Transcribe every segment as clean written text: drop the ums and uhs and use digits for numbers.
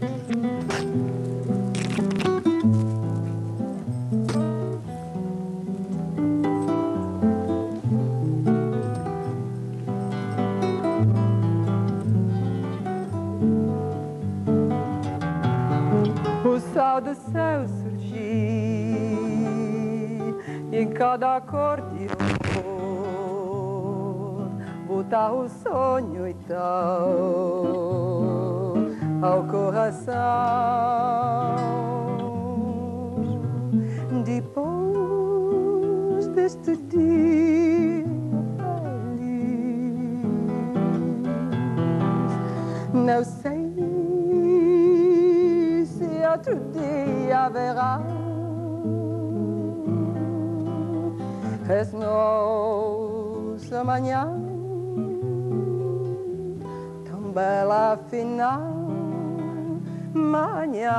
O sol do céu surgir e em cada acordeon botar o sonho e tal ao coração. Depois deste dia feliz, não sei se outro dia haverá. Es nossa manhã tão bela afinal, manhã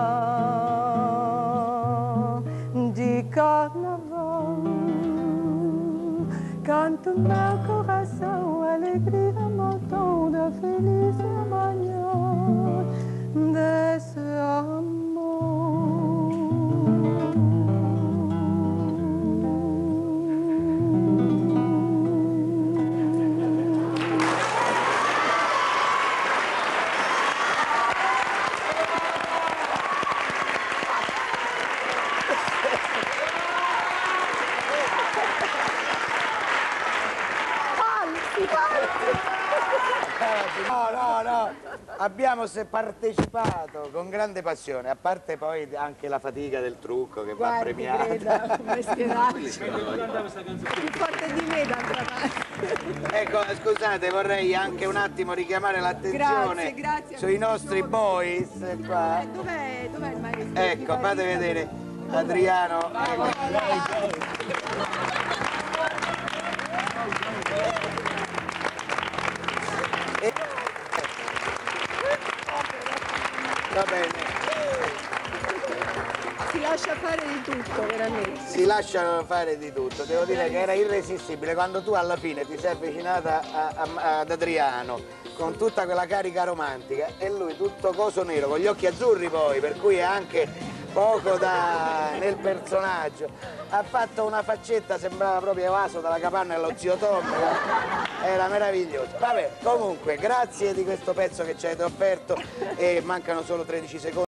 de carnaval. Canta o meu coração, alegria, montão da feliz manhã desse amor. No, abbiamo partecipato con grande passione, a parte poi anche la fatica del trucco che va premiata. Greda, meschieraccio. Più forte di me d'altra parte. Ecco, scusate, vorrei anche un attimo richiamare l'attenzione sui nostri boys qua. Dov'è il maestro? Ecco, fate vedere Adriano. Va bene. Si lascia fare di tutto, veramente. Si lasciano fare di tutto. Devo dire che era irresistibile quando tu alla fine ti sei avvicinata ad Adriano con tutta quella carica romantica e lui tutto coso nero, con gli occhi azzurri poi, per cui è anche poco nel personaggio. Ha fatto una faccetta, sembrava proprio evaso dalla capanna dello zio Tom. Era meraviglioso. Vabbè, comunque, grazie di questo pezzo che ci avete offerto e mancano solo 13 secondi.